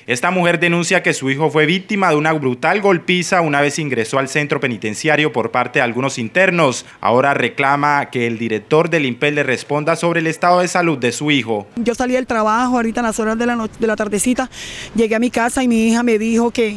Esta mujer denuncia que su hijo fue víctima de una brutal golpiza una vez ingresó al centro penitenciario por parte de algunos internos. Ahora reclama que el director del INPEL le responda sobre el estado de salud de su hijo. Yo salí del trabajo ahorita en las horas de la tardecita, llegué a mi casa y mi hija me dijo que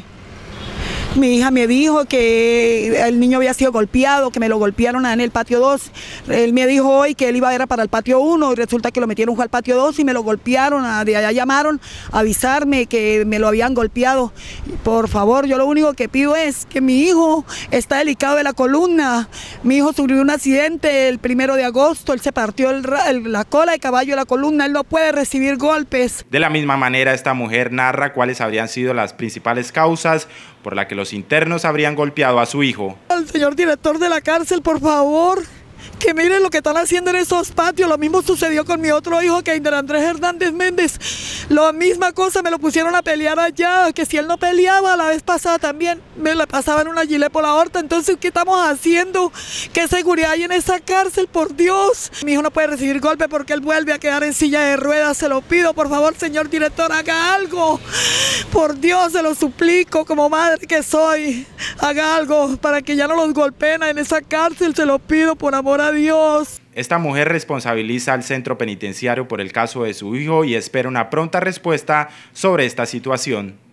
el niño había sido golpeado, que me lo golpearon en el patio 2. Él me dijo hoy que él era para el patio 1 y resulta que lo metieron al patio 2 y me lo golpearon. De allá llamaron a avisarme que me lo habían golpeado. Por favor, yo lo único que pido es que mi hijo está delicado de la columna. Mi hijo sufrió un accidente el 1 de agosto, él se partió la cola de caballo de la columna, él no puede recibir golpes. De la misma manera, esta mujer narra cuáles habrían sido las principales causas por las que los internos habrían golpeado a su hijo. Al señor director de la cárcel, por favor, que miren lo que están haciendo en esos patios. Lo mismo sucedió con mi otro hijo, que Andrés Hernández Méndez. La misma cosa, me lo pusieron a pelear allá, que si él no peleaba la vez pasada también me la pasaban una gilet por la aorta. Entonces, ¿qué estamos haciendo? ¿Qué seguridad hay en esa cárcel? Por Dios. Mi hijo no puede recibir golpe porque él vuelve a quedar en silla de ruedas. Se lo pido, por favor, señor director, haga algo. Por Dios, se lo suplico, como madre que soy. Haga algo para que ya no los golpeen en esa cárcel. Se lo pido, por amor a Dios. Esta mujer responsabiliza al centro penitenciario por el caso de su hijo y espera una pronta respuesta sobre esta situación.